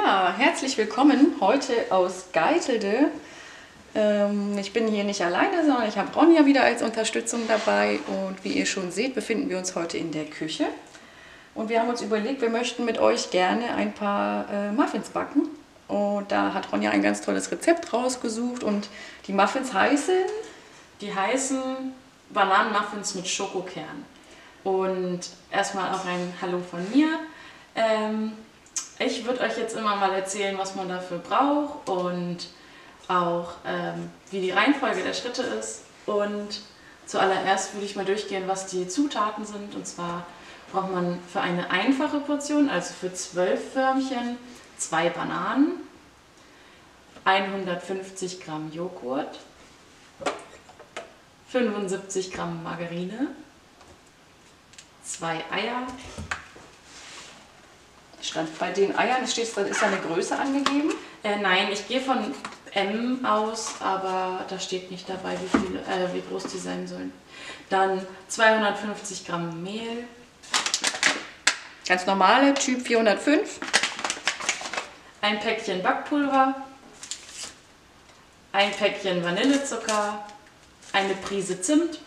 Ja, herzlich willkommen heute aus Geitelde. Ich bin hier nicht alleine, sondern ich habe Ronja wieder als Unterstützung dabei. Und wie ihr schon seht, befinden wir uns heute in der Küche. Und wir haben uns überlegt, wir möchten mit euch gerne ein paar Muffins backen. Und da hat Ronja ein ganz tolles Rezept rausgesucht. Und die Muffins heißen? Die heißen Bananenmuffins mit Schokokern. Und erstmal auch ein Hallo von mir. Ich würde euch jetzt immer mal erzählen, was man dafür braucht und auch wie die Reihenfolge der Schritte ist. Und zuallererst würde ich mal durchgehen, was die Zutaten sind. Und zwar braucht man für eine einfache Portion, also für 12 Förmchen, 2 Bananen, 150 Gramm Joghurt, 75 Gramm Margarine, 2 Eier. Stand bei den Eiern, ist da eine Größe angegeben? Nein, ich gehe von M aus, aber da steht nicht dabei, wie groß die sein sollen. Dann 250 Gramm Mehl. Ganz normale, Typ 405. Ein Päckchen Backpulver. Ein Päckchen Vanillezucker. Eine Prise Zimt.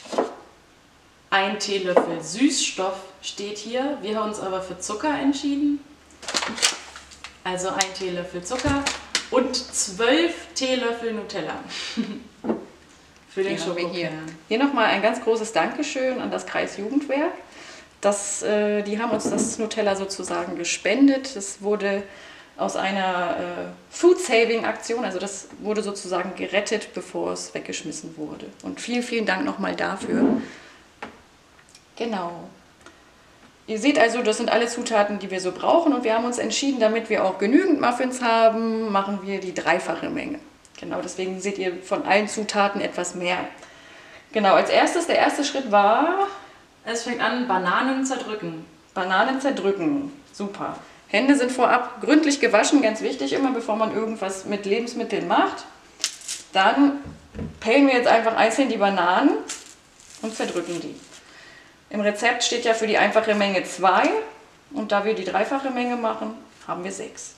Ein Teelöffel Süßstoff steht hier. Wir haben uns aber für Zucker entschieden. Also ein Teelöffel Zucker und 12 Teelöffel Nutella. Für den Schokokern. Hier nochmal ein ganz großes Dankeschön an das Kreisjugendwerk. Die haben uns das Nutella sozusagen gespendet. Das wurde aus einer Food-Saving-Aktion, also das wurde sozusagen gerettet, bevor es weggeschmissen wurde. Und vielen, vielen Dank nochmal dafür. Genau. Ihr seht also, das sind alle Zutaten, die wir so brauchen, und wir haben uns entschieden, damit wir auch genügend Muffins haben, machen wir die dreifache Menge. Genau, deswegen seht ihr von allen Zutaten etwas mehr. Genau, als erstes, der erste Schritt war... Es fängt an, Bananen zerdrücken. Bananen zerdrücken, super. Hände sind vorab gründlich gewaschen, ganz wichtig immer, bevor man irgendwas mit Lebensmitteln macht. Dann pellen wir jetzt einfach einzeln die Bananen und zerdrücken die. Im Rezept steht ja für die einfache Menge 2, und da wir die dreifache Menge machen, haben wir 6.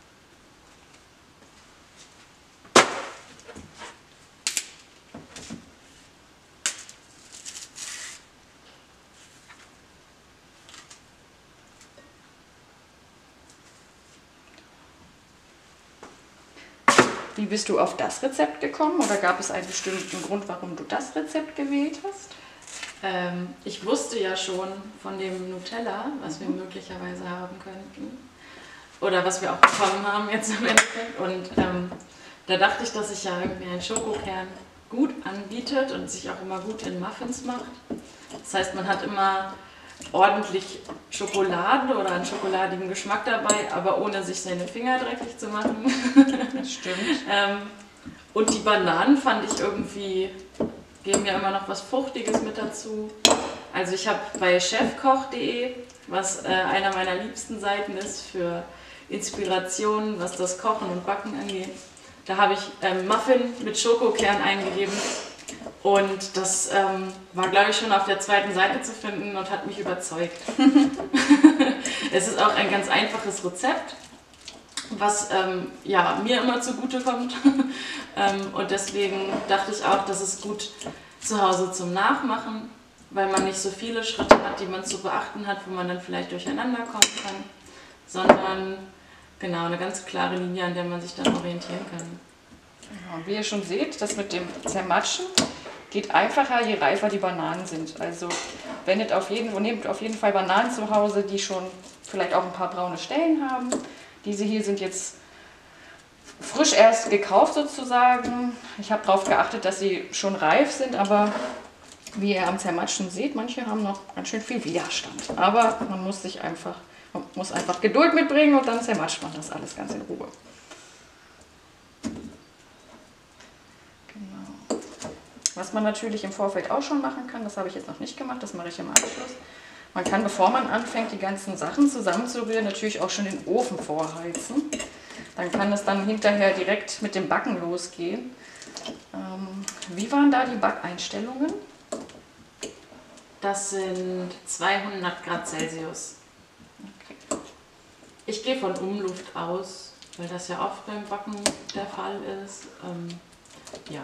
Wie bist du auf das Rezept gekommen, oder gab es einen bestimmten Grund, warum du das Rezept gewählt hast? Ich wusste ja schon von dem Nutella, was wir möglicherweise haben könnten. Oder was wir auch bekommen haben jetzt im Endeffekt. Und da dachte ich, dass sich ja irgendwie ein Schokokern gut anbietet und sich auch immer gut in Muffins macht. Das heißt, man hat immer ordentlich Schokolade oder einen schokoladigen Geschmack dabei, aber ohne sich seine Finger dreckig zu machen. Das stimmt. Und die Bananen fand ich irgendwie... geben ja immer noch was Fruchtiges mit dazu. Also ich habe bei chefkoch.de, was einer meiner liebsten Seiten ist für Inspirationen, was das Kochen und Backen angeht, da habe ich Muffin mit Schokokern eingegeben, und das war, glaube ich, schon auf der zweiten Seite zu finden und hat mich überzeugt. Es ist auch ein ganz einfaches Rezept, was ja, mir immer zugute kommt. Und deswegen dachte ich auch, dass es gut zu Hause zum Nachmachen, weil man nicht so viele Schritte hat, die man zu beachten hat, wo man dann vielleicht durcheinander kommen kann, sondern genau eine ganz klare Linie, an der man sich dann orientieren kann. Ja, und wie ihr schon seht, das mit dem Zermatschen geht einfacher, je reifer die Bananen sind. Also nehmt auf jeden Fall Bananen zu Hause, die schon vielleicht auch ein paar braune Stellen haben. Diese hier sind jetzt frisch erst gekauft sozusagen. Ich habe darauf geachtet, dass sie schon reif sind, aber wie ihr am Zermatschen seht, manche haben noch ganz schön viel Widerstand. Aber man muss einfach Geduld mitbringen, und dann zermatscht man das alles ganz in Ruhe. Genau. Was man natürlich im Vorfeld auch schon machen kann, das habe ich jetzt noch nicht gemacht, das mache ich im Anschluss. Man kann, bevor man anfängt, die ganzen Sachen zusammenzurühren, natürlich auch schon den Ofen vorheizen. Dann kann es dann hinterher direkt mit dem Backen losgehen. Wie waren da die Backeinstellungen? Das sind 200 Grad Celsius. Okay. Ich gehe von Umluft aus, weil das ja oft beim Backen der Fall ist. Ja.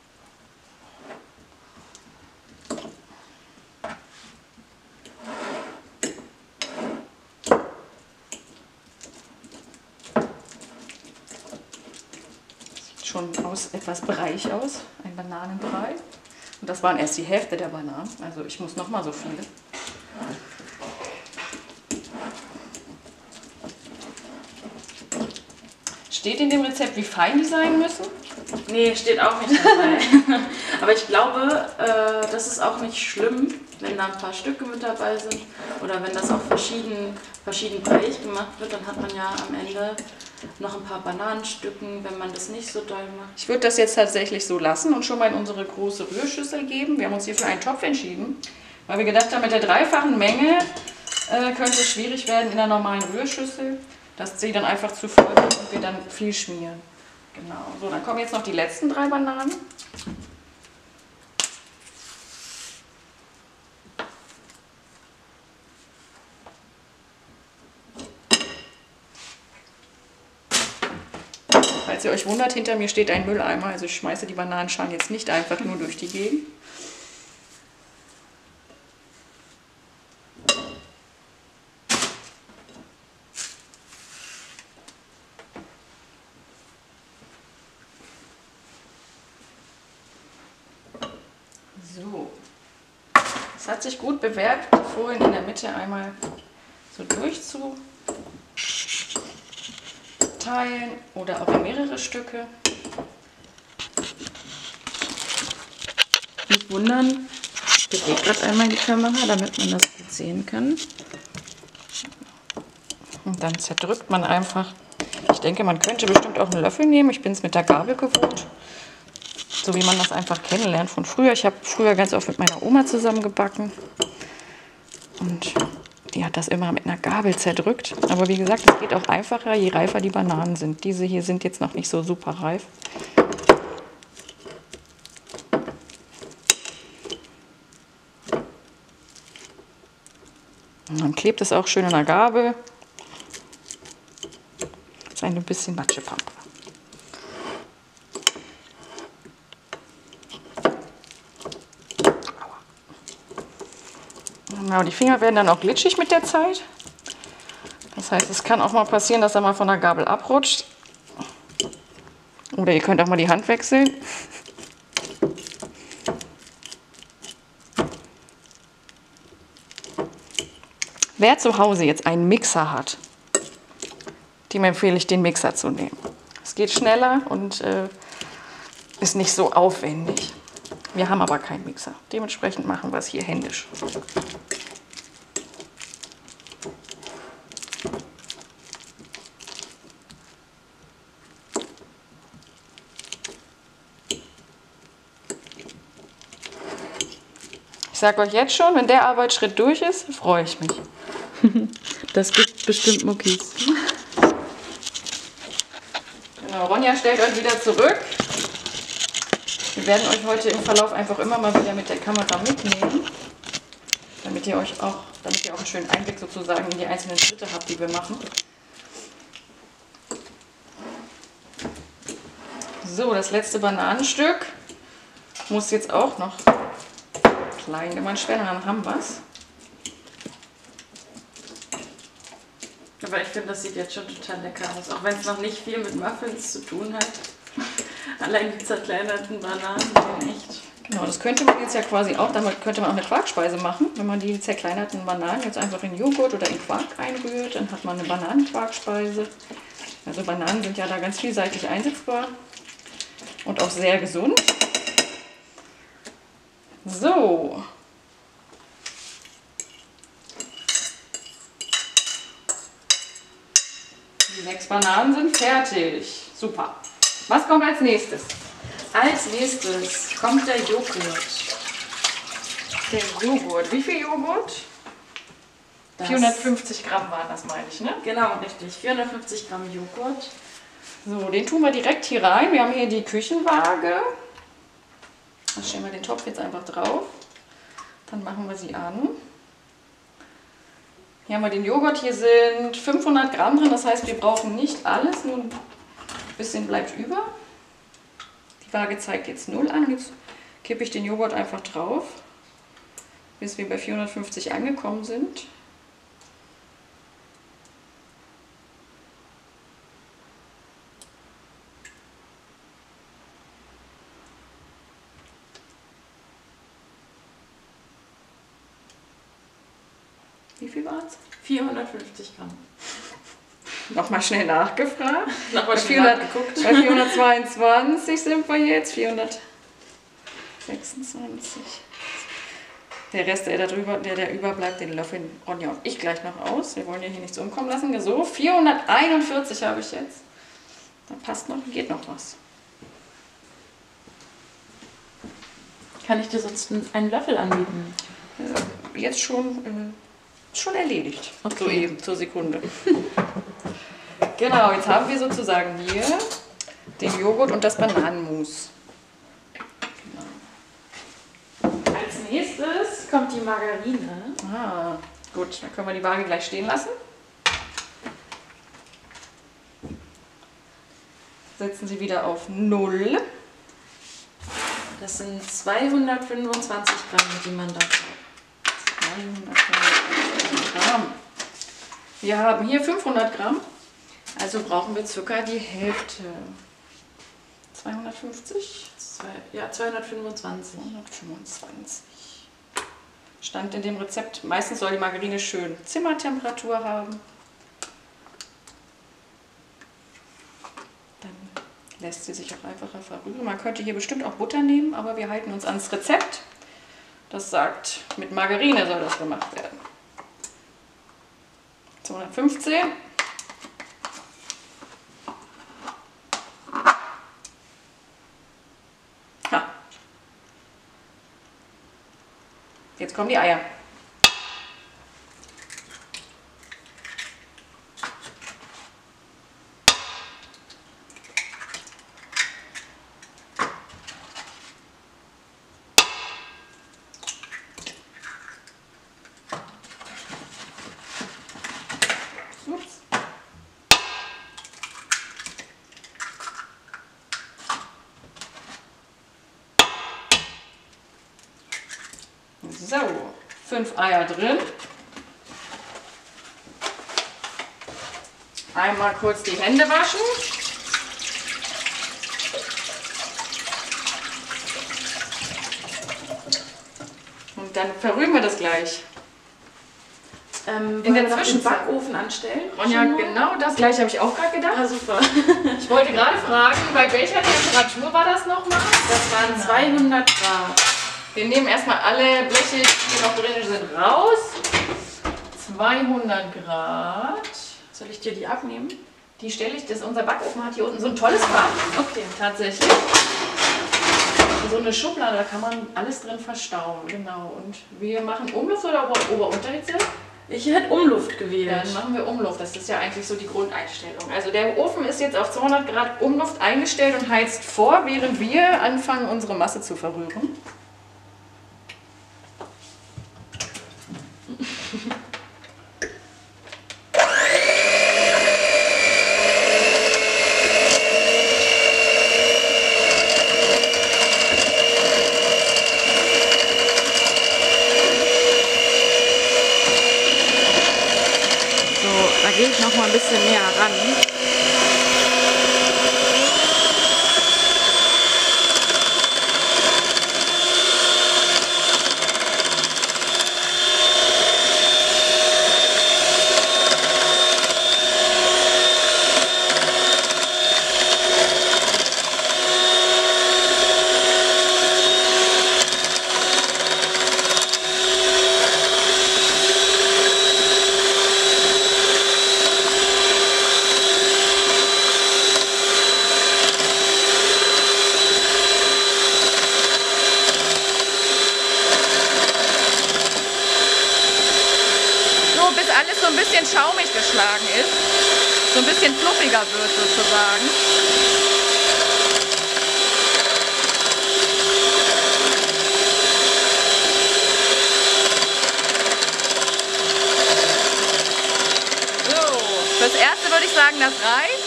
Sieht schon etwas breich aus, ein Bananenbrei. Und das waren erst die Hälfte der Bananen, also ich muss noch mal so viele. Steht in dem Rezept, wie fein die sein müssen? Nee, steht auch nicht dabei. Aber ich glaube, das ist auch nicht schlimm, wenn da ein paar Stücke mit dabei sind. Oder wenn das auch verschieden breiig gemacht wird, dann hat man ja am Ende noch ein paar Bananenstücken, wenn man das nicht so doll macht. Ich würde das jetzt tatsächlich so lassen und schon mal in unsere große Rührschüssel geben. Wir haben uns hier für einen Topf entschieden, weil wir gedacht haben, mit der dreifachen Menge könnte es schwierig werden in der normalen Rührschüssel, dass sie dann einfach zu voll wird und wir dann viel schmieren. Genau. So, dann kommen jetzt noch die letzten 3 Bananen. Falls ihr euch wundert, hinter mir steht ein Mülleimer, also ich schmeiße die Bananenschalen jetzt nicht einfach nur durch die Gegend. So, es hat sich gut bewährt, die Folien in der Mitte einmal so durchzuteilen oder auch in mehrere Stücke. Nicht wundern, ich bewege gerade einmal die Kamera, damit man das gut sehen kann. Und dann zerdrückt man einfach. Ich denke, man könnte bestimmt auch einen Löffel nehmen. Ich bin es mit der Gabel gewohnt. So wie man das einfach kennenlernt von früher. Ich habe früher ganz oft mit meiner Oma zusammen gebacken. Und die hat das immer mit einer Gabel zerdrückt. Aber wie gesagt, es geht auch einfacher, je reifer die Bananen sind. Diese hier sind jetzt noch nicht so super reif. Und dann klebt es auch schön an der Gabel. Das ist ein bisschen Matschepampe. Genau, die Finger werden dann auch glitschig mit der Zeit. Das heißt, es kann auch mal passieren, dass er mal von der Gabel abrutscht. Oder ihr könnt auch mal die Hand wechseln. Wer zu Hause jetzt einen Mixer hat, dem empfehle ich, den Mixer zu nehmen. Es geht schneller und ist nicht so aufwendig. Wir haben aber keinen Mixer. Dementsprechend machen wir es hier händisch. Ich sage euch jetzt schon, wenn der Arbeitsschritt durch ist, freue ich mich. Das gibt bestimmt Muckis. Genau, Ronja stellt euch wieder zurück. Wir werden euch heute im Verlauf einfach immer mal wieder mit der Kamera mitnehmen, damit ihr auch einen schönen Einblick sozusagen in die einzelnen Schritte habt, die wir machen. So, das letzte Bananenstück muss jetzt auch noch klein gemanscht werden, dann haben wir es. Aber ich finde, das sieht jetzt schon total lecker aus, auch wenn es noch nicht viel mit Muffins zu tun hat. Allein die zerkleinerten Bananen sind echt. Genau, das könnte man jetzt ja quasi auch, damit könnte man auch eine Quarkspeise machen. Wenn man die zerkleinerten Bananen jetzt einfach in Joghurt oder in Quark einrührt, dann hat man eine Bananenquarkspeise. Also Bananen sind ja da ganz vielseitig einsetzbar und auch sehr gesund. So. Die 6 Bananen sind fertig. Super. Was kommt als nächstes? Als nächstes kommt der Joghurt. Der Joghurt. Wie viel Joghurt? 450 Gramm waren das, meine ich, ne? Genau, richtig. 450 Gramm Joghurt. So, den tun wir direkt hier rein. Wir haben hier die Küchenwaage. Da stellen wir den Topf jetzt einfach drauf. Dann machen wir sie an. Hier haben wir den Joghurt, hier sind 500 Gramm drin, das heißt, wir brauchen nicht alles, nur ein bisschen bleibt über. Die Waage zeigt jetzt 0 an, jetzt kippe ich den Joghurt einfach drauf, bis wir bei 450 angekommen sind. Wie viel war es? 450 Gramm. Nochmal schnell nachgefragt. Nochmal schnell nachgeguckt. Bei 422 sind wir jetzt. 426. Der Rest, der überbleibt, den löffeln Ronja und ich gleich noch aus. Wir wollen ja hier nichts umkommen lassen. So, 441 habe ich jetzt. Da passt noch, geht noch was. Kann ich dir sonst einen Löffel anbieten? Jetzt schon erledigt. Okay. Soeben, zur Sekunde. Genau, jetzt haben wir sozusagen hier den Joghurt und das Bananenmus. Genau. Als nächstes kommt die Margarine. Ah, gut, dann können wir die Waage gleich stehen lassen. Setzen Sie wieder auf 0. Das sind 225 Gramm, die man da braucht. 250 Gramm. Wir haben hier 500 Gramm, also brauchen wir circa die Hälfte. 250? Ja, 225. 225. Stand in dem Rezept, meistens soll die Margarine schön Zimmertemperatur haben. Dann lässt sie sich auch einfacher verrühren. Man könnte hier bestimmt auch Butter nehmen, aber wir halten uns ans Rezept. Das sagt, mit Margarine soll das gemacht werden. 215. Ha. Jetzt kommen die Eier. Ups. So, 5 Eier drin. Einmal kurz die Hände waschen. Und dann verrühren wir das gleich. In der Zwischenzeit den Backofen anstellen? Ronja, genau das gleiche habe ich auch gerade gedacht. Ah, super. Ich wollte gerade fragen, bei welcher Temperatur war das nochmal? Das waren 200 Grad. Wir nehmen erstmal alle Bleche, die noch drin sind, raus. 200 Grad. Soll ich dir die abnehmen? Die stelle ich, unser Backofen hat hier unten so ein tolles Fach. Okay. Tatsächlich. So eine Schublade, da kann man alles drin verstauen. Genau. Und wir machen Umluft oder Ober-Unterhitze? Ich hätte Umluft gewählt. Dann machen wir Umluft. Das ist ja eigentlich so die Grundeinstellung. Also der Ofen ist jetzt auf 200 Grad Umluft eingestellt und heizt vor, während wir anfangen, unsere Masse zu verrühren. Da gehe ich noch mal ein bisschen näher ran. Schaumig geschlagen ist, so ein bisschen fluffiger wird sozusagen. sagen, das reicht.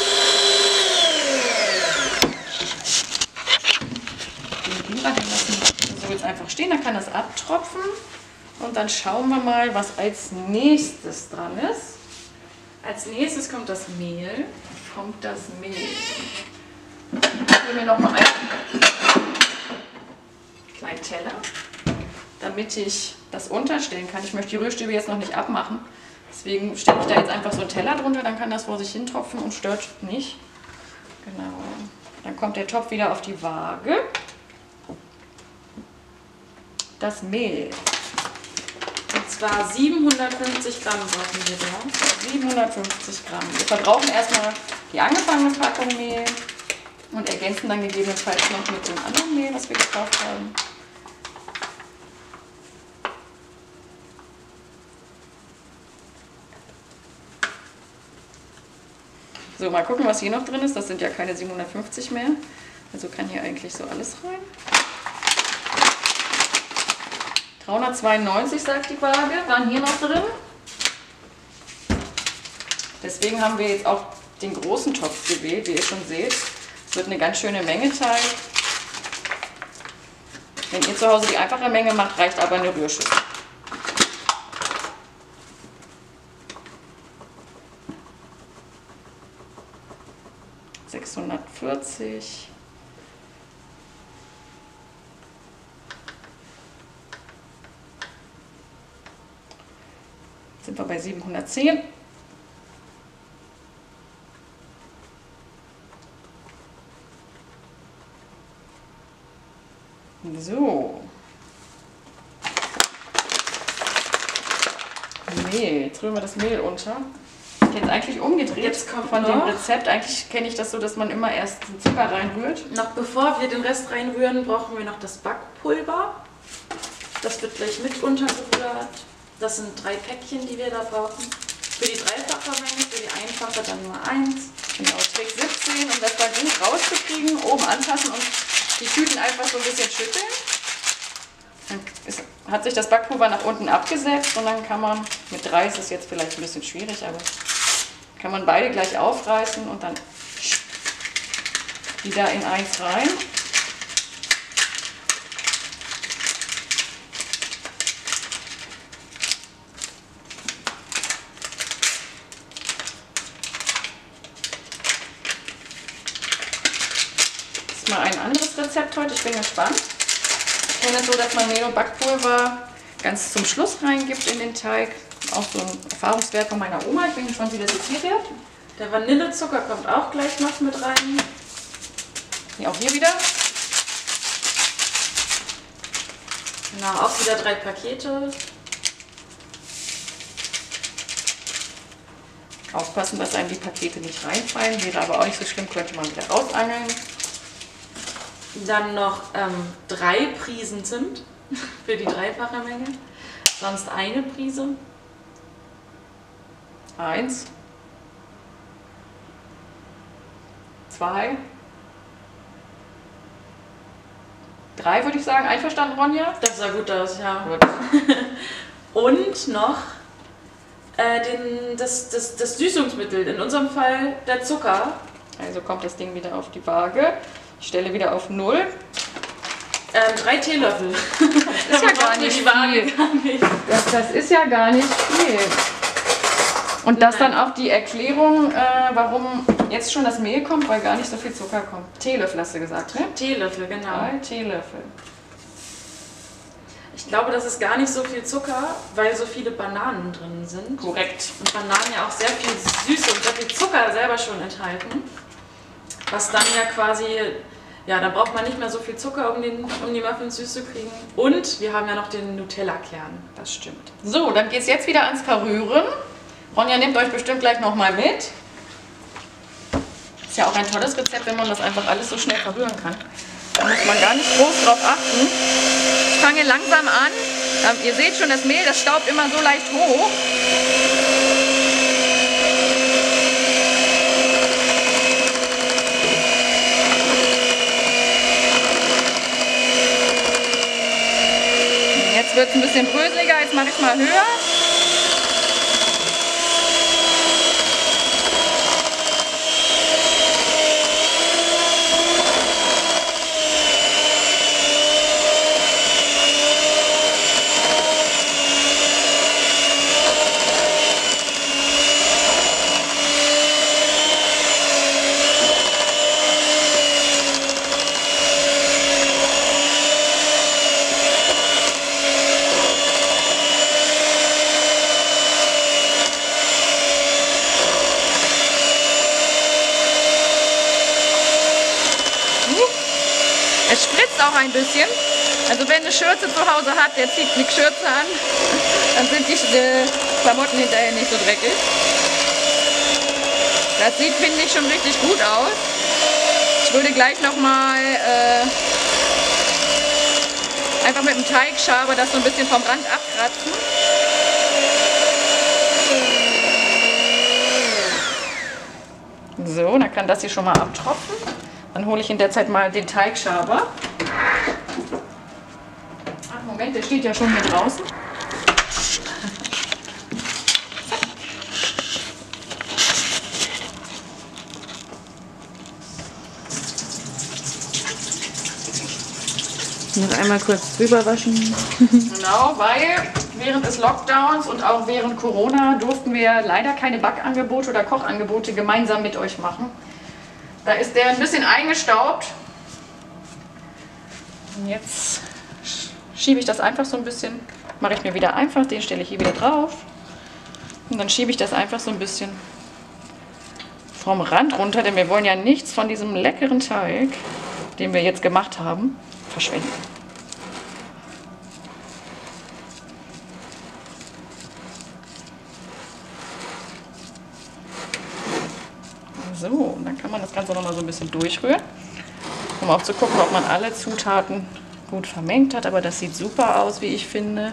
Den Biber, den lassen wir so jetzt einfach stehen, dann kann das abtropfen. Und dann schauen wir mal, was als nächstes dran ist. Als nächstes kommt das Mehl. Ich hole mir noch mal einen kleinen Teller, damit ich das unterstellen kann. Ich möchte die Rührstäbe jetzt noch nicht abmachen. Deswegen stelle ich da jetzt einfach so einen Teller drunter, dann kann das vor sich hin tropfen und stört nicht. Genau. Dann kommt der Topf wieder auf die Waage. Das Mehl. Und zwar 750 Gramm brauchen wir da. 750 Gramm. Wir verbrauchen erstmal die angefangene Packung Mehl und ergänzen dann gegebenenfalls noch mit dem anderen Mehl, was wir gekauft haben. So, mal gucken, was hier noch drin ist. Das sind ja keine 750 mehr. Also kann hier eigentlich so alles rein. 392 sagt die Waage, waren hier noch drin. Deswegen haben wir jetzt auch den großen Topf gewählt, wie ihr schon seht. Es wird eine ganz schöne Menge Teig. Wenn ihr zu Hause die einfache Menge macht, reicht aber eine Rührschüssel. ...640... Sind wir bei 710. So. Mehl. Jetzt rühren wir das Mehl unter. Jetzt eigentlich umgedreht. Jetzt kommt von noch dem Rezept. Eigentlich kenne ich das so, dass man immer erst den Zucker reinrührt. Noch bevor wir den Rest reinrühren, brauchen wir noch das Backpulver. Das wird gleich mit untergerührt. Das sind 3 Päckchen, die wir da brauchen. Für die dreifache Menge, für die einfache dann nur 1. Genau, Trick 17, um das da gut rauszukriegen, oben anfassen und die Tüten einfach so ein bisschen schütteln. Dann hat sich das Backpulver nach unten abgesetzt und dann kann man, mit 3 ist es jetzt vielleicht ein bisschen schwierig, aber kann man beide gleich aufreißen und dann wieder in eins rein. Mal ein anderes Rezept heute, ich bin gespannt. Ich kenne es so, dass man Mehl und Backpulver ganz zum Schluss reingibt in den Teig. Auch so ein Erfahrungswert von meiner Oma, ich bin gespannt, wie das jetzt hier wird. Der Vanillezucker kommt auch gleich noch mit rein. Ja, auch hier wieder. Genau, auch wieder 3 Pakete. Aufpassen, dass einem die Pakete nicht reinfallen, wäre aber auch nicht so schlimm, könnte man wieder rausangeln. Dann noch 3 Prisen Zimt für die dreifache Menge. Sonst eine Prise. 1, 2, 3 würde ich sagen. Einverstanden, Ronja? Das sah gut aus, ja. Gut. Und noch das Süßungsmittel, in unserem Fall der Zucker. Also kommt das Ding wieder auf die Waage. Ich stelle wieder auf 0. 3 Teelöffel. Das ist ja gar nicht viel. Das ist ja gar nicht viel. Und das dann auch die Erklärung, warum jetzt schon das Mehl kommt, weil gar nicht so viel Zucker kommt. Teelöffel hast du gesagt, ne? Teelöffel, genau. 3 Teelöffel. Ich glaube, das ist gar nicht so viel Zucker, weil so viele Bananen drin sind. Korrekt. Und Bananen ja auch sehr viel Süße und sehr viel Zucker selber schon enthalten. Was dann ja quasi, ja, da braucht man nicht mehr so viel Zucker, um die Muffins süß zu kriegen. Und wir haben ja noch den Nutella-Kern. Das stimmt. So, dann geht es jetzt wieder ans Verrühren. Ronja nimmt euch bestimmt gleich nochmal mit. Ist ja auch ein tolles Rezept, wenn man das einfach alles so schnell verrühren kann. Da muss man gar nicht groß drauf achten. Ich fange langsam an. Ihr seht schon, das Mehl, das staubt immer so leicht hoch. Jetzt wird es ein bisschen bröseliger, jetzt mache ich es mal höher. auch ein bisschen. Also wenn eine Schürze zu Hause hat, der zieht eine Schürze an, dann sind die Klamotten hinterher nicht so dreckig. Das sieht, finde ich, schon richtig gut aus. Ich würde gleich nochmal einfach mit dem Teigschaber das so ein bisschen vom Rand abkratzen. So, dann kann das hier schon mal abtropfen. Dann hole ich in der Zeit mal den Teigschaber. Ach, Moment, der steht ja schon hier draußen. Noch einmal kurz drüber waschen. Genau, weil während des Lockdowns und auch während Corona durften wir leider keine Backangebote oder Kochangebote gemeinsam mit euch machen. Da ist der ein bisschen eingestaubt. Und jetzt schiebe ich das einfach so ein bisschen, mache ich mir wieder einfach, den stelle ich hier wieder drauf. Und dann schiebe ich das einfach so ein bisschen vom Rand runter, denn wir wollen ja nichts von diesem leckeren Teig, den wir jetzt gemacht haben, verschwenden. So, und dann kann man das Ganze noch mal so ein bisschen durchrühren, um auch zu gucken, ob man alle Zutaten gut vermengt hat. Aber das sieht super aus, wie ich finde.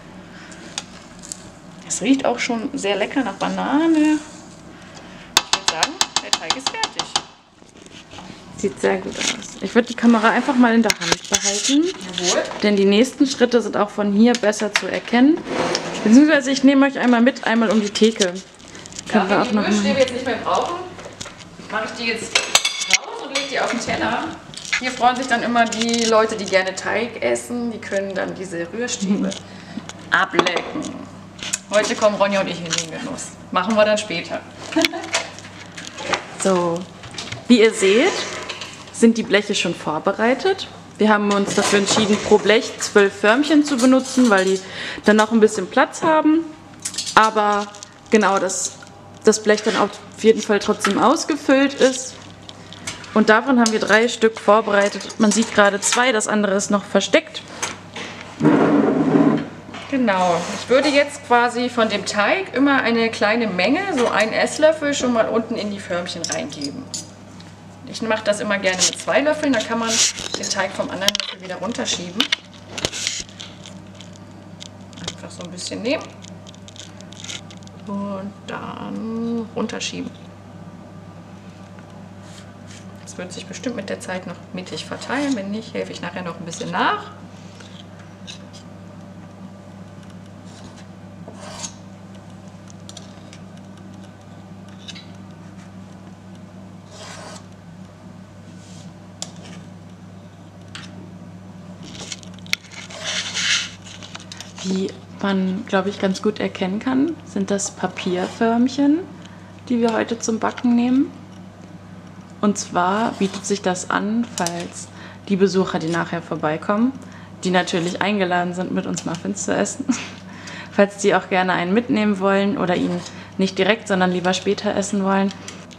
Es riecht auch schon sehr lecker nach Banane. Ich würde sagen, der Teig ist fertig. Sieht sehr gut aus. Ich würde die Kamera einfach mal in der Hand behalten. Jawohl. Denn die nächsten Schritte sind auch von hier besser zu erkennen. Beziehungsweise ich nehme euch einmal mit, einmal um die Theke. Ja, wenn die Rührstäbe jetzt nicht mehr brauchen, mache ich die jetzt raus und lege die auf den Teller. Hier freuen sich dann immer die Leute, die gerne Teig essen. Die können dann diese Rührstäbe ablecken. Heute kommen Ronja und ich in den Genuss. Machen wir dann später. So, wie ihr seht, sind die Bleche schon vorbereitet. Wir haben uns dafür entschieden, pro Blech 12 Förmchen zu benutzen, weil die dann noch ein bisschen Platz haben. Aber genau, dass das Blech dann auf jeden Fall trotzdem ausgefüllt ist. Und davon haben wir 3 Stück vorbereitet. Man sieht gerade 2, das andere ist noch versteckt. Genau, ich würde jetzt quasi von dem Teig immer eine kleine Menge, so einen Esslöffel, schon mal unten in die Förmchen reingeben. Ich mache das immer gerne mit 2 Löffeln, dann kann man den Teig vom anderen Löffel wieder runterschieben. Einfach so ein bisschen nehmen und dann runterschieben. Das wird sich bestimmt mit der Zeit noch mittig verteilen, wenn nicht, helfe ich nachher noch ein bisschen nach. Wie man, glaube ich, ganz gut erkennen kann, sind das Papierförmchen, die wir heute zum Backen nehmen. Und zwar bietet sich das an, falls die Besucher, die nachher vorbeikommen, die natürlich eingeladen sind, mit uns Muffins zu essen, falls die auch gerne einen mitnehmen wollen oder ihn nicht direkt, sondern lieber später essen wollen.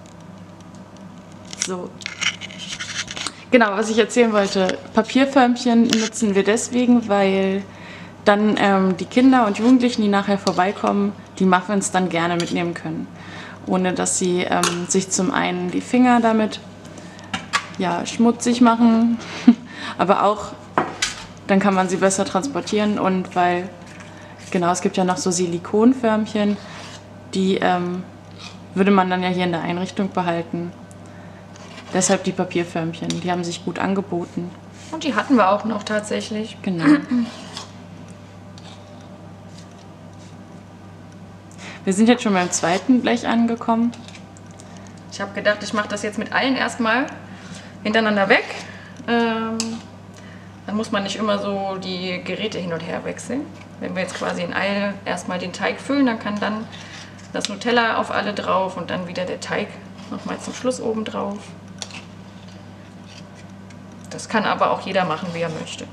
So. Genau, was ich erzählen wollte, Papierförmchen nutzen wir deswegen, weil dann die Kinder und Jugendlichen, die nachher vorbeikommen, die Muffins dann gerne mitnehmen können. Ohne dass sie sich zum einen die Finger damit schmutzig machen, aber auch dann kann man sie besser transportieren. Und weil, genau, es gibt ja noch so Silikonförmchen, die würde man dann ja hier in der Einrichtung behalten. Deshalb die Papierförmchen, die haben sich gut angeboten. Und die hatten wir auch noch tatsächlich. Genau. Wir sind jetzt schon beim zweiten Blech angekommen. Ich habe gedacht, ich mache das jetzt mit allen erstmal hintereinander weg. Dann muss man nicht immer so die Geräte hin und her wechseln. Wenn wir jetzt quasi in Eile erstmal den Teig füllen, dann kann dann das Nutella auf alle drauf und dann wieder der Teig nochmal zum Schluss oben drauf. Das kann aber auch jeder machen, wie er möchte.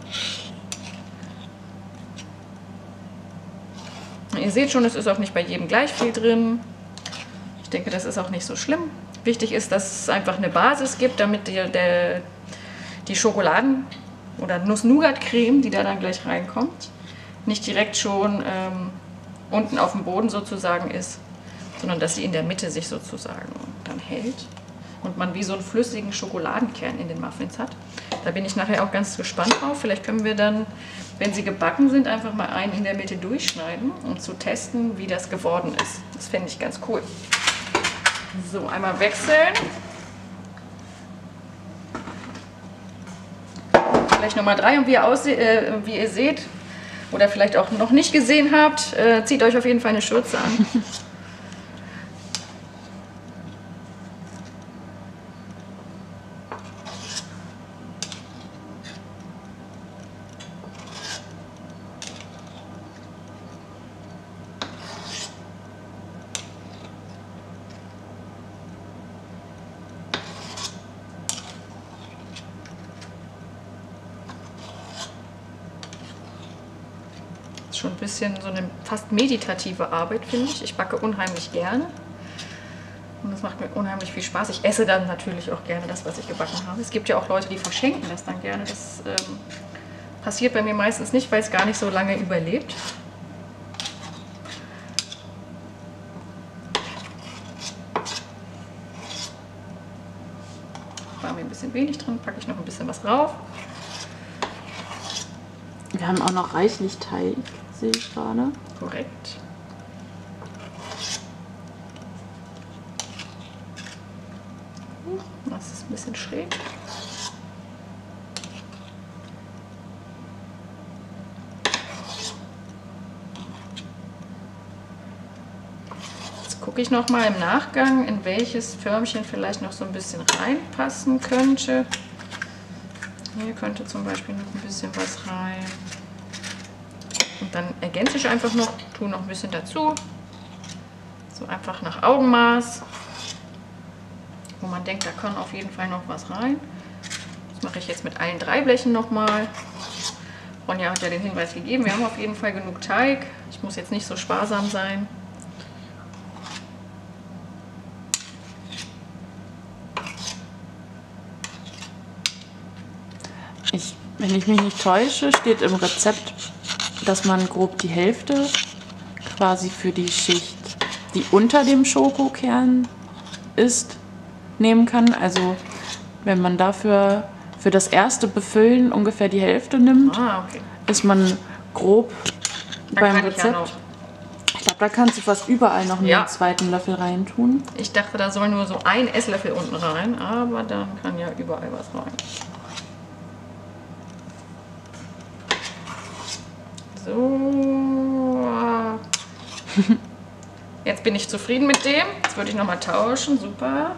Ihr seht schon, es ist auch nicht bei jedem gleich viel drin. Ich denke, das ist auch nicht so schlimm. Wichtig ist, dass es einfach eine Basis gibt, damit die Schokoladenfüllung oder Nuss-Nougat-Creme, die da dann gleich reinkommt, nicht direkt schon unten auf dem Boden sozusagen ist, sondern dass sie in der Mitte sich sozusagen dann hält und man wie so einen flüssigen Schokoladenkern in den Muffins hat. Da bin ich nachher auch ganz gespannt drauf. Vielleicht können wir dann, wenn sie gebacken sind, einfach mal einen in der Mitte durchschneiden, um zu testen, wie das geworden ist. Das fände ich ganz cool. So, einmal wechseln. Vielleicht Nummer 3 und wie ihr seht oder vielleicht auch noch nicht gesehen habt, zieht euch auf jeden Fall eine Schürze an. Schon ein bisschen so eine fast meditative Arbeit, finde ich. Ich backe unheimlich gerne und das macht mir unheimlich viel Spaß. Ich esse dann natürlich auch gerne das, was ich gebacken habe. Es gibt ja auch Leute, die verschenken das dann gerne. Das passiert bei mir meistens nicht, weil es gar nicht so lange überlebt. War mir ein bisschen wenig drin, packe ich noch ein bisschen was drauf. Wir haben auch noch reichlich Teig, sehe ich gerade. Korrekt. Das ist ein bisschen schräg. Jetzt gucke ich noch mal im Nachgang, in welches Förmchen vielleicht noch so ein bisschen reinpassen könnte. Hier könnte zum Beispiel noch ein bisschen was rein. Und dann ergänze ich einfach noch, tue noch ein bisschen dazu. So einfach nach Augenmaß. Wo man denkt, da kann auf jeden Fall noch was rein. Das mache ich jetzt mit allen 3 Blechen nochmal. Ronja hat ja den Hinweis gegeben, wir haben auf jeden Fall genug Teig. Ich muss jetzt nicht so sparsam sein. Wenn ich mich nicht täusche, steht im Rezept, dass man grob die Hälfte quasi für die Schicht, die unter dem Schokokern ist, nehmen kann. Also wenn man dafür für das erste Befüllen ungefähr die Hälfte nimmt, Okay. ist man grob Da beim kann ich ja Rezept. Ich glaube, da kannst du fast überall noch einen zweiten Löffel reintun. Ich dachte, da soll nur so ein Esslöffel unten rein, aber dann kann ja überall was rein. So. Jetzt bin ich zufrieden mit dem. Jetzt würde ich noch mal tauschen. Super.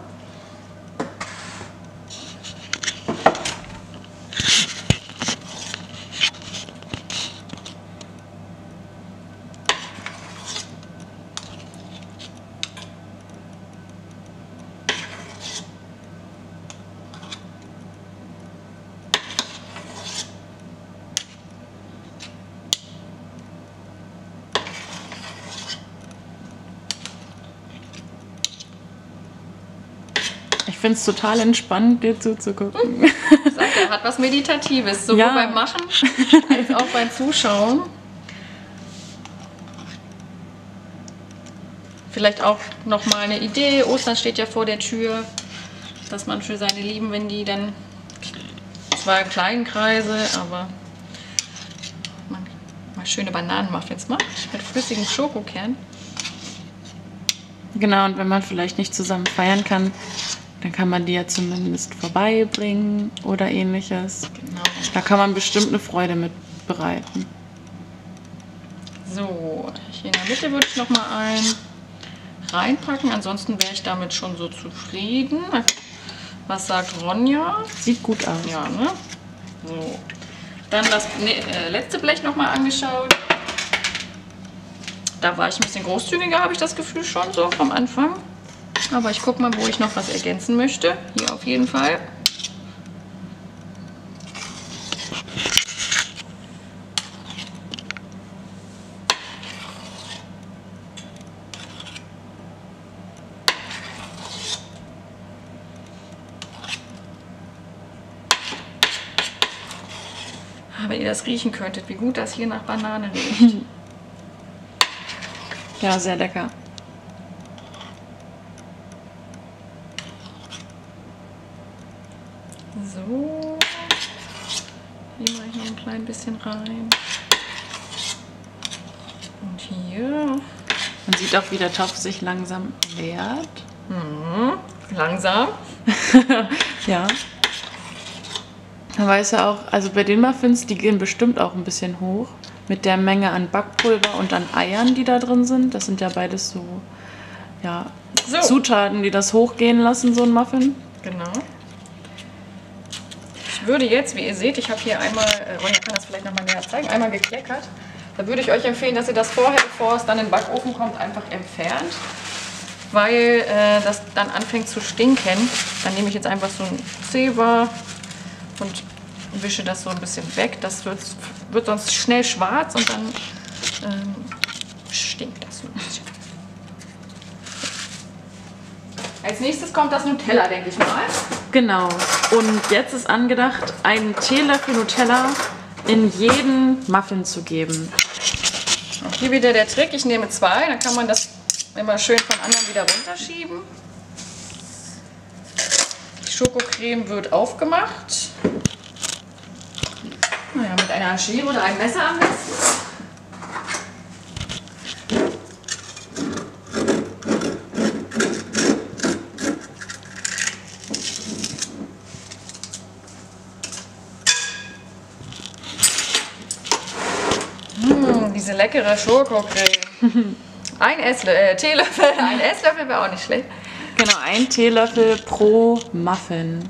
Ich finde es total entspannt, dir zuzugucken. Sag ja, hat was Meditatives, sowohl beim Machen als auch beim Zuschauen. Vielleicht auch noch mal eine Idee. Ostern steht ja vor der Tür, dass man für seine Lieben, wenn die dann zwar im kleinen Kreise, aber man mal schöne Bananenmuffins macht mit flüssigem Schokokern. Genau, und wenn man vielleicht nicht zusammen feiern kann, dann kann man die ja zumindest vorbeibringen oder ähnliches. Genau. Da kann man bestimmt eine Freude mit bereiten. So, hier in der Mitte würde ich noch mal einen reinpacken. Ansonsten wäre ich damit schon so zufrieden. Was sagt Ronja? Sieht gut aus. Ja, ne? So. Dann das letzte Blech noch mal angeschaut. Da war ich ein bisschen großzügiger, habe ich das Gefühl schon so vom Anfang. Aber ich gucke mal, wo ich noch was ergänzen möchte. Hier auf jeden Fall. wenn ihr das riechen könntet, wie gut das hier nach Banane riecht. Ja, sehr lecker. So. Hier mache ich noch ein klein bisschen rein. Und hier. Man sieht auch, wie der Topf sich langsam leert. Langsam. Ja. Man weiß ja auch, also bei den Muffins, die gehen bestimmt auch ein bisschen hoch. Mit der Menge an Backpulver und an Eiern, die da drin sind. Das sind ja beides so, ja, Zutaten, die das hochgehen lassen, so ein Muffin. Genau. Ich würde jetzt, wie ihr seht, ich habe hier einmal, Ronja kann das vielleicht nochmal näher zeigen, einmal gekleckert. Da würde ich euch empfehlen, dass ihr das vorher, bevor es dann in den Backofen kommt, einfach entfernt. Weil das dann anfängt zu stinken. Dann nehme ich jetzt einfach so einen Zewa und wische das so ein bisschen weg. Das wird sonst schnell schwarz und dann stinkt das so ein bisschen. Als nächstes kommt das Nutella, denke ich mal. Genau. Und jetzt ist angedacht, einen Teelöffel Nutella in jeden Muffin zu geben. Auch hier wieder der Trick, ich nehme 2, dann kann man das immer schön von anderen wieder runterschieben. Die Schokocreme wird aufgemacht. Naja, mit einer Schere oder einem Messer am besten. Diese leckere Schokocreme. Teelöffel, ein Esslöffel wäre auch nicht schlecht. Genau, ein Teelöffel pro Muffin.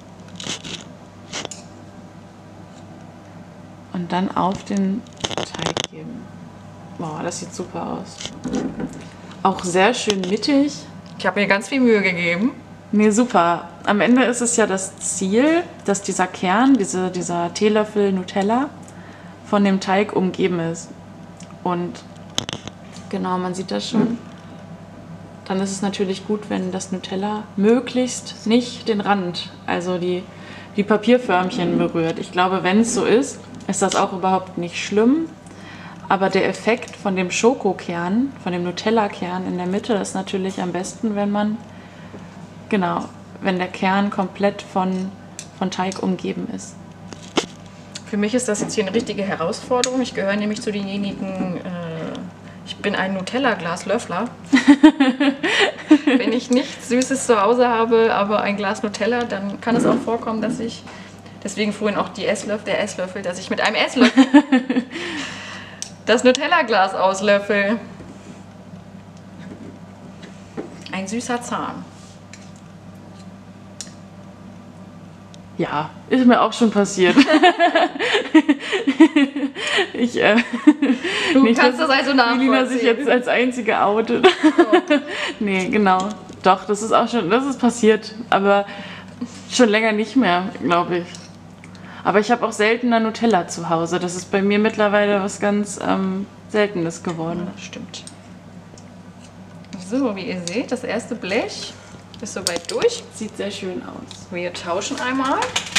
Und dann auf den Teig geben. Wow, das sieht super aus. Auch sehr schön mittig. Ich habe mir ganz viel Mühe gegeben. Nee, super. Am Ende ist es ja das Ziel, dass dieser Kern, dieser Teelöffel Nutella von dem Teig umgeben ist. Und genau, man sieht das schon. Dann ist es natürlich gut, wenn das Nutella möglichst nicht den Rand, also die Papierförmchen berührt. Ich glaube, wenn es so ist, ist das auch überhaupt nicht schlimm. Aber der Effekt von dem Schokokern, von dem Nutella-Kern in der Mitte ist natürlich am besten, wenn der Kern komplett von Teig umgeben ist. Für mich ist das jetzt hier eine richtige Herausforderung. Ich gehöre nämlich zu denjenigen, ich bin ein Nutella-Glaslöffler. Wenn ich nichts Süßes zu Hause habe, aber ein Glas Nutella, dann kann es auch vorkommen, dass ich, deswegen vorhin auch der Esslöffel, dass ich mit einem Esslöffel das Nutella-Glas auslöffel. Ein süßer Zahn. Ja, ist mir auch schon passiert. Du kannst das also nachvollziehen. Melina sich jetzt als einzige outet. Oh. Nee, genau. Doch, das ist passiert. Aber schon länger nicht mehr, glaube ich. Aber ich habe auch seltener Nutella zu Hause. Das ist bei mir mittlerweile was ganz Seltenes geworden. Ja, das stimmt. So, wie ihr seht, das erste Blech ist soweit durch. Sieht sehr schön aus. Wir tauschen einmal.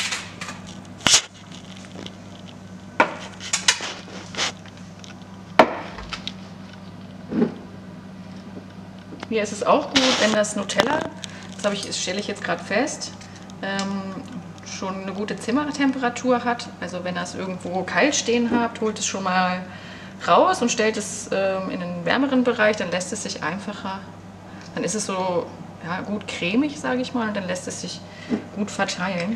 Hier ist es auch gut, wenn das Nutella, das stelle ich jetzt gerade fest, schon eine gute Zimmertemperatur hat. Also wenn ihr es irgendwo kalt stehen habt, holt es schon mal raus und stellt es in einen wärmeren Bereich, dann lässt es sich einfacher, dann ist es so gut cremig, sage ich mal, und dann lässt es sich gut verteilen.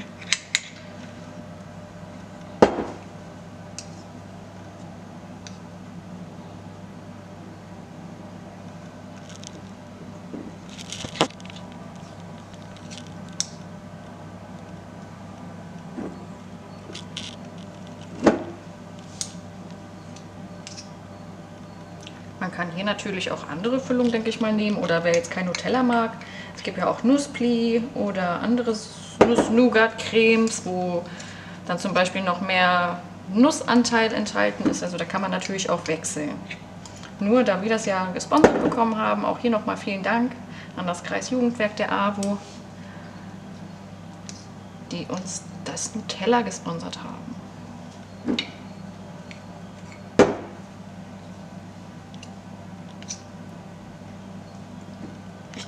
Man kann hier natürlich auch andere Füllungen, denke ich mal, nehmen. Oder wer jetzt kein Nutella mag, es gibt ja auch Nusspli oder andere Nuss-Nougat-Cremes, wo dann zum Beispiel noch mehr Nussanteil enthalten ist. Also da kann man natürlich auch wechseln. Nur da wir das ja gesponsert bekommen haben, auch hier nochmal vielen Dank an das Kreisjugendwerk der AWO, die uns das Nutella gesponsert haben.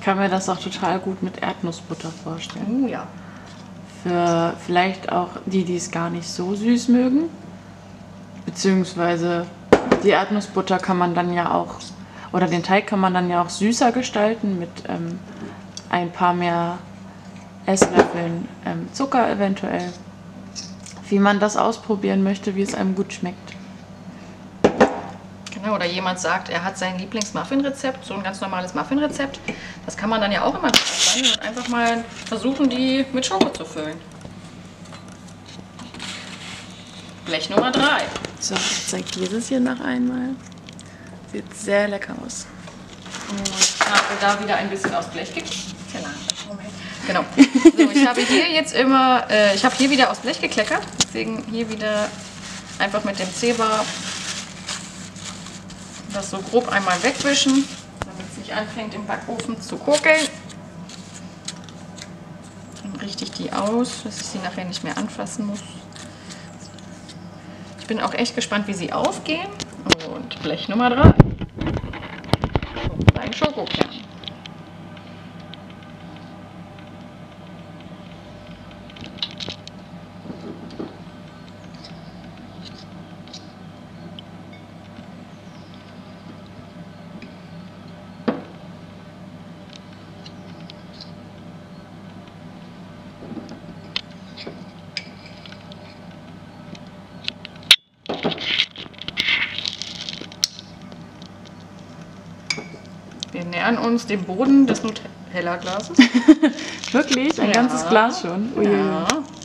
kann mir das auch total gut mit Erdnussbutter vorstellen. Ja. Für vielleicht auch die es gar nicht so süß mögen. Beziehungsweise die Erdnussbutter kann man dann ja auch, oder den Teig kann man dann ja auch süßer gestalten mit ein paar mehr Esslöffeln Zucker eventuell. Wie man das ausprobieren möchte, wie es einem gut schmeckt. Genau, oder jemand sagt, er hat sein Lieblings-Muffin-Rezept, so ein ganz normales Muffin-Rezept. Das kann man dann ja auch immer mitnehmen und einfach mal versuchen, die mit Schoko zu füllen. Blech Nummer 3. So, ich zeige dieses hier noch einmal. Sieht sehr lecker aus. Und ich habe da wieder ein bisschen aus Blech gekleckert. Genau. So, ich habe hier jetzt immer, ich habe hier wieder aus Blech gekleckert. Deswegen hier wieder einfach mit dem Zewa das so grob einmal wegwischen, damit es nicht anfängt im Backofen zu kokeln. Dann richte ich die aus, dass ich sie nachher nicht mehr anfassen muss. Ich bin auch echt gespannt, wie sie aufgehen. Und Blech Nummer 3. Und ein Schokokern. Wir nähern uns dem Boden des Nutella-Glases. Wirklich? Ein ganzes Glas schon? Ui. Ja.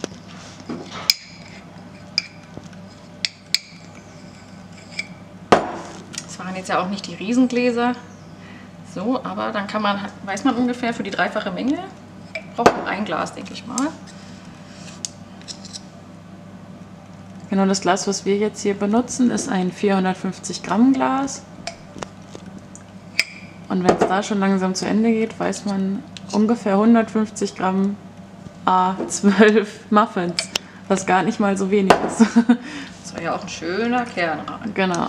Das waren jetzt ja auch nicht die Riesengläser. So, aber dann kann man, weiß man ungefähr für die dreifache Menge, braucht man ein Glas, denke ich mal. Genau, das Glas, was wir jetzt hier benutzen, ist ein 450 Gramm Glas. Und wenn es da schon langsam zu Ende geht, weiß man ungefähr 150 Gramm A12 Muffins, was gar nicht mal so wenig ist. Das soll ja auch ein schöner Kern rein. Genau.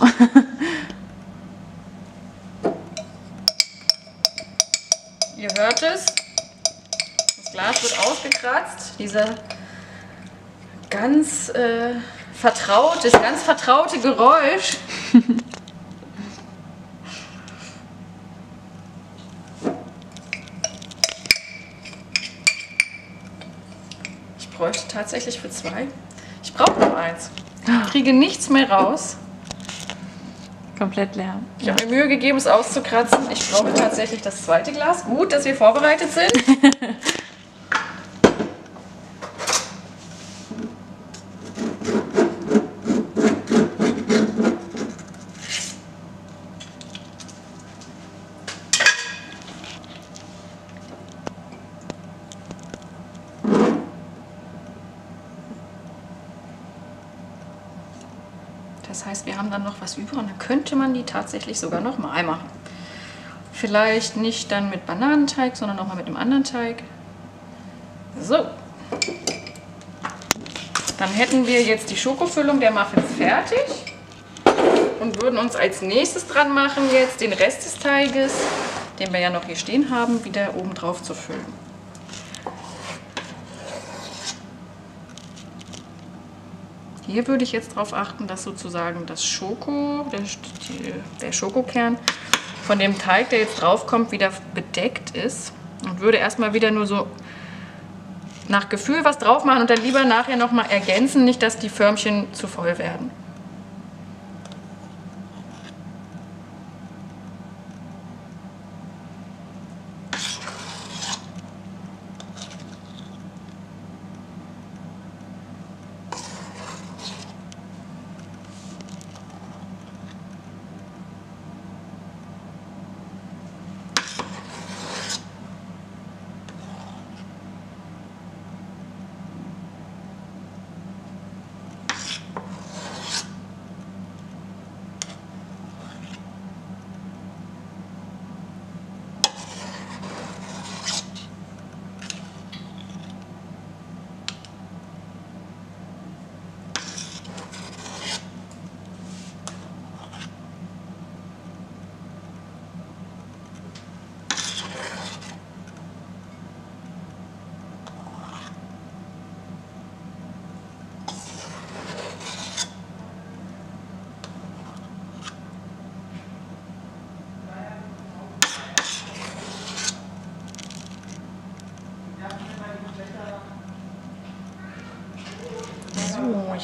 Ihr hört es, das Glas wird ausgekratzt. Dieser ganz vertraute Geräusch. Ich bräuchte tatsächlich für 2. Ich brauche noch eins. Ich kriege nichts mehr raus. Komplett leer. Ich habe mir Mühe gegeben, es auszukratzen. Ich brauche tatsächlich das zweite Glas. Gut, dass wir vorbereitet sind. Das heißt, wir haben dann noch was über und dann könnte man die tatsächlich sogar noch mal machen. Vielleicht nicht dann mit Bananenteig, sondern noch mal mit einem anderen Teig. So. Dann hätten wir jetzt die Schokofüllung der Muffins fertig und würden uns als nächstes dran machen, jetzt den Rest des Teiges, den wir ja noch hier stehen haben, wieder oben drauf zu füllen. Hier würde ich jetzt darauf achten, dass sozusagen das der Schokokern von dem Teig, der jetzt drauf kommt, wieder bedeckt ist. Und würde erstmal wieder nur so nach Gefühl was drauf machen und dann lieber nachher nochmal ergänzen, nicht dass die Förmchen zu voll werden.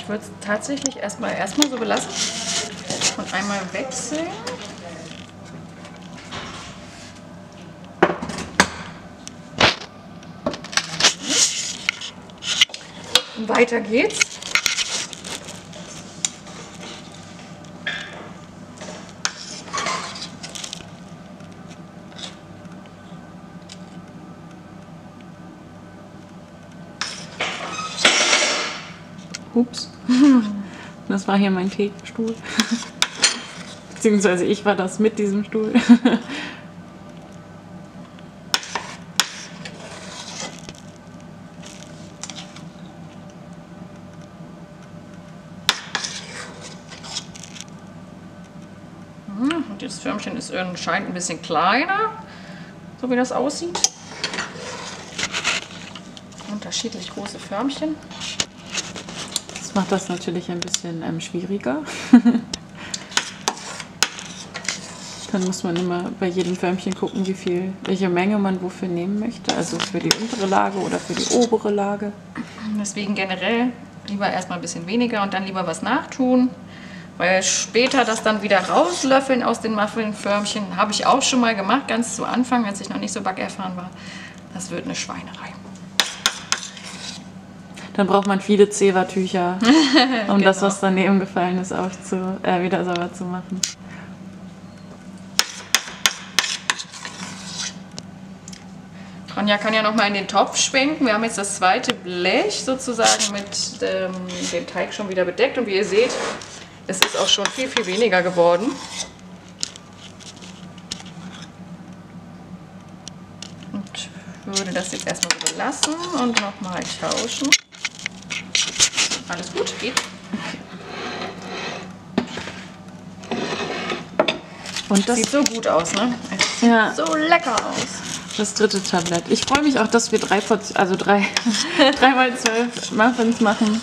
Ich würde es tatsächlich erstmal so belassen und einmal wechseln. Und weiter geht's. Ups. Das war hier mein Teestuhl. Beziehungsweise ich war das mit diesem Stuhl. Und das Förmchen ist anscheinend ein bisschen kleiner, so wie das aussieht. Unterschiedlich große Förmchen. Das macht das natürlich ein bisschen schwieriger. Dann muss man immer bei jedem Förmchen gucken, welche Menge man wofür nehmen möchte. Also für die untere Lage oder für die obere Lage. Deswegen generell lieber erstmal ein bisschen weniger und dann lieber was nachtun. Weil später das dann wieder rauslöffeln aus den Muffinförmchen, habe ich auch schon mal gemacht, ganz zu Anfang, als ich noch nicht so backerfahren war. Das wird eine Schweinerei. Dann braucht man viele Zewa-Tücher, um Genau. das, was daneben gefallen ist, auch wieder sauber zu machen. Ronja kann ja noch mal in den Topf schwenken. Wir haben jetzt das zweite Blech sozusagen mit dem Teig schon wieder bedeckt. Und wie ihr seht, es ist auch schon viel, viel weniger geworden. Und würde das jetzt erstmal so belassen und nochmal tauschen. Alles gut, geht. Und das Sieht so gut aus, ne? Es sieht Ja. so lecker aus. Das dritte Tablett. Ich freue mich auch, dass wir 3x12 Muffins machen.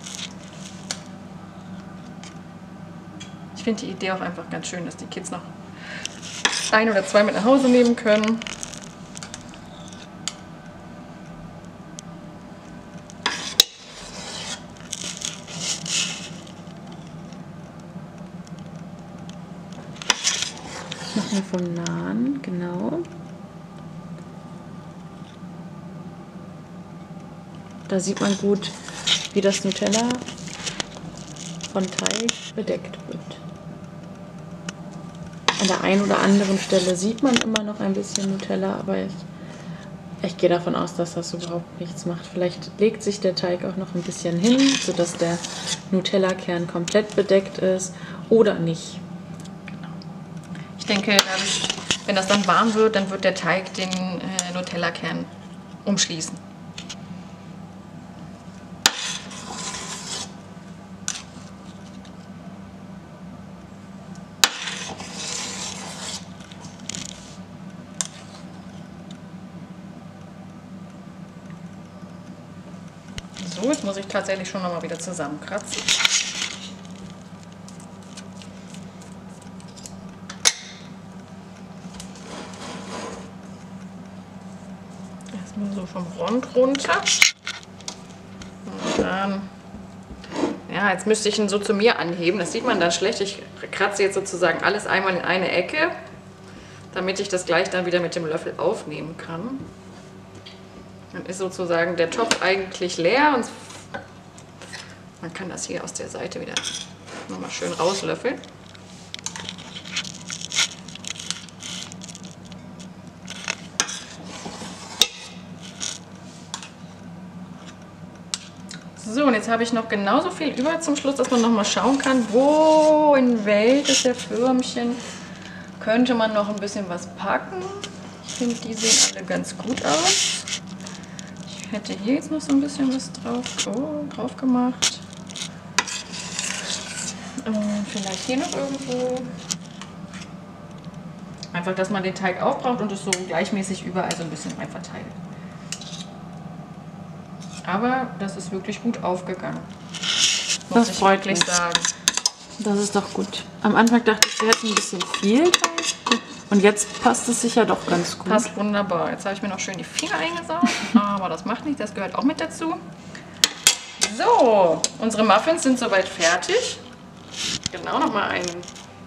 Ich finde die Idee auch einfach ganz schön, dass die Kids noch 1 oder 2 mit nach Hause nehmen können. Machen wir vom Nahen, genau. Da sieht man gut, wie das Nutella von Teig bedeckt wird. An der einen oder anderen Stelle sieht man immer noch ein bisschen Nutella, aber ich gehe davon aus, dass das überhaupt nichts macht. Vielleicht legt sich der Teig auch noch ein bisschen hin, sodass der Nutella-Kern komplett bedeckt ist oder nicht. Ich denke, wenn das dann warm wird, dann wird der Teig den Nutella-Kern umschließen. So, jetzt muss ich tatsächlich schon noch mal wieder zusammenkratzen. Erstmal so vom Rand runter. Und dann, ja, jetzt müsste ich ihn so zu mir anheben. Das sieht man dann schlecht. Ich kratze jetzt sozusagen alles einmal in eine Ecke, damit ich das gleich dann wieder mit dem Löffel aufnehmen kann. Dann ist sozusagen der Topf eigentlich leer und man kann das hier aus der Seite wieder nochmal schön rauslöffeln. So, und jetzt habe ich noch genauso viel über zum Schluss, dass man nochmal schauen kann, wo, in welches der Förmchen könnte man noch ein bisschen was packen. Ich finde, die sehen alle ganz gut aus. Ich hätte hier jetzt noch so ein bisschen was drauf gemacht. Und vielleicht hier noch irgendwo. Einfach, dass man den Teig aufbraucht und es so gleichmäßig überall so ein bisschen rein verteilt. Aber das ist wirklich gut aufgegangen. Muss Das ich freut wirklich mich. sagen. Das ist doch gut. Am Anfang dachte ich, wir hätten ein bisschen viel Teig. Und jetzt passt es sicher doch ganz gut. Passt wunderbar. Jetzt habe ich mir noch schön die Finger eingesaugt, aber das macht nichts, das gehört auch mit dazu. So, unsere Muffins sind soweit fertig. Genau, nochmal einen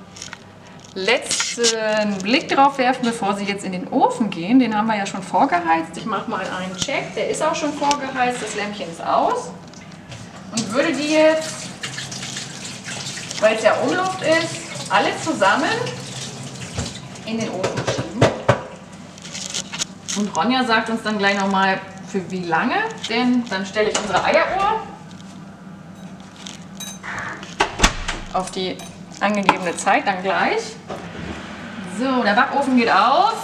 letzten Blick drauf werfen, bevor sie jetzt in den Ofen gehen. Den haben wir ja schon vorgeheizt. Ich mache mal einen Check. Der ist auch schon vorgeheizt. Das Lämpchen ist aus. Und würde die jetzt, weil es ja Umluft ist, alle zusammen in den Ofen schieben. Und Ronja sagt uns dann gleich nochmal, für wie lange. Denn dann stelle ich unsere Eieruhr auf die angegebene Zeit dann gleich. So, der Backofen geht auf.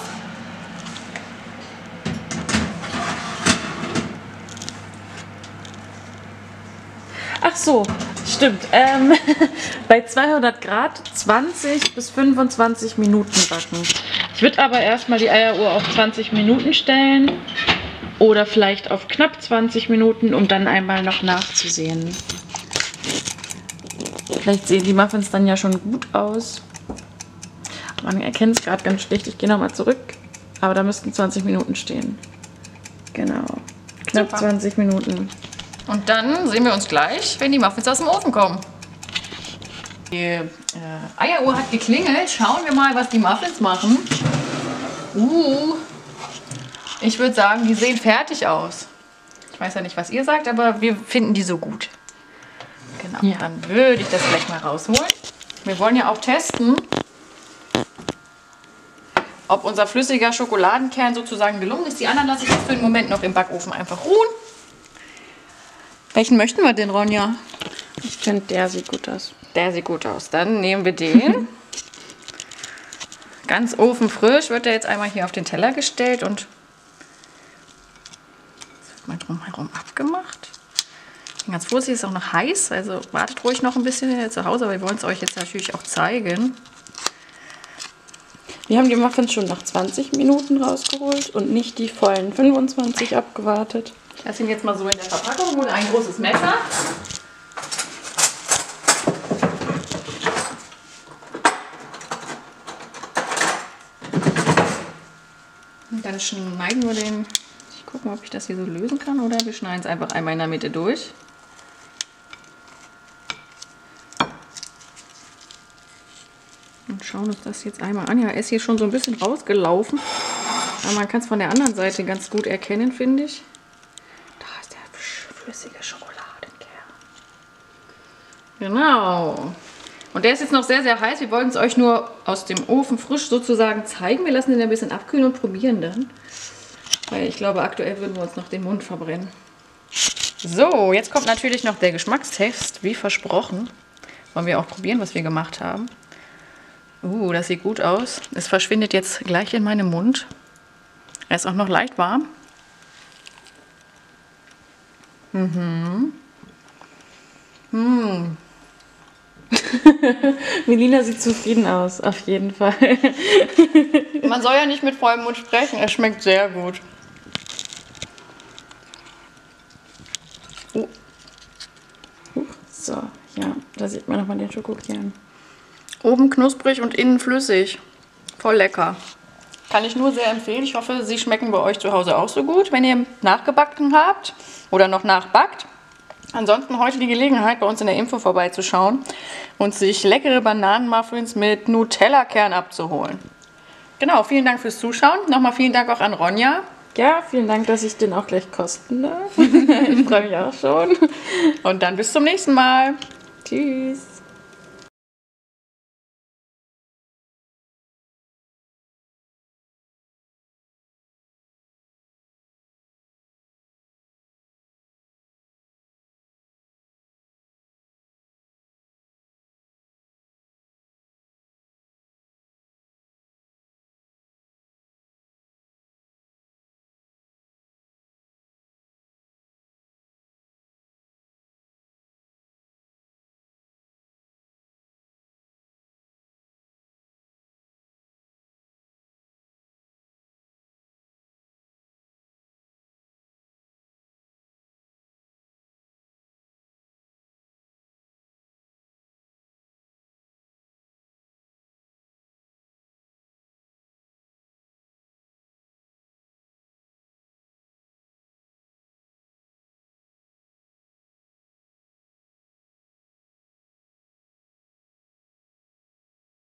Ach so, stimmt. Bei 200 Grad 20 bis 25 Minuten backen. Ich würde aber erstmal die Eieruhr auf 20 Minuten stellen oder vielleicht auf knapp 20 Minuten, um dann einmal noch nachzusehen. Vielleicht sehen die Muffins dann ja schon gut aus. Man erkennt es gerade ganz schlecht. Ich gehe nochmal zurück. Aber da müssten 20 Minuten stehen. Genau. Knapp Super. 20 Minuten. Und dann sehen wir uns gleich, wenn die Muffins aus dem Ofen kommen. Die Eieruhr hat geklingelt. Schauen wir mal, was die Muffins machen. Ich würde sagen, die sehen fertig aus. Ich weiß ja nicht, was ihr sagt, aber wir finden die so gut. Genau, Ja. Dann würde ich das gleich mal rausholen. Wir wollen ja auch testen, ob unser flüssiger Schokoladenkern sozusagen gelungen ist. Die anderen lasse ich jetzt für den Moment noch im Backofen einfach ruhen. Welchen möchten wir denn, Ronja? Ich finde, der sieht gut aus. Der sieht gut aus. Dann nehmen wir den. Ganz ofenfrisch wird der jetzt einmal hier auf den Teller gestellt und das wird mal drumherum abgemacht. Ich bin ganz vorsichtig, ist auch noch heiß, also wartet ruhig noch ein bisschen zu Hause, aber wir wollen es euch jetzt natürlich auch zeigen. Wir haben die Muffins schon nach 20 Minuten rausgeholt und nicht die vollen 25 abgewartet. Ich lasse ihn jetzt mal so in der Verpackung, hole ein großes Messer. Und dann schneiden wir den. Ich gucke mal, ob ich das hier so lösen kann, oder wir schneiden es einfach einmal in der Mitte durch. Und schauen uns das jetzt einmal an. Ja, er ist hier schon so ein bisschen rausgelaufen. Aber man kann es von der anderen Seite ganz gut erkennen, finde ich. Da ist der flüssige Schokoladenkern. Genau. Und der ist jetzt noch sehr, sehr heiß. Wir wollten es euch nur aus dem Ofen frisch sozusagen zeigen. Wir lassen den ein bisschen abkühlen und probieren dann. Weil ich glaube, aktuell würden wir uns noch den Mund verbrennen. So, jetzt kommt natürlich noch der Geschmackstest, wie versprochen. Wollen wir auch probieren, was wir gemacht haben. Das sieht gut aus. Es verschwindet jetzt gleich in meinem Mund. Er ist auch noch leicht warm. Melina sieht zufrieden aus, auf jeden Fall. Man soll ja nicht mit vollem Mund sprechen. Es schmeckt sehr gut. So, ja, da sieht man nochmal den Schokokern. Oben knusprig und innen flüssig. Voll lecker. Kann ich nur sehr empfehlen. Ich hoffe, sie schmecken bei euch zu Hause auch so gut, wenn ihr nachgebacken habt oder noch nachbackt. Ansonsten heute die Gelegenheit, bei uns in der Info vorbeizuschauen und sich leckere Bananenmuffins mit Nutella-Kern abzuholen. Genau, vielen Dank fürs Zuschauen. Nochmal vielen Dank auch an Ronja. Ja, vielen Dank, dass ich den auch gleich kosten darf. Ich freue mich auch schon. Und dann bis zum nächsten Mal. Tschüss.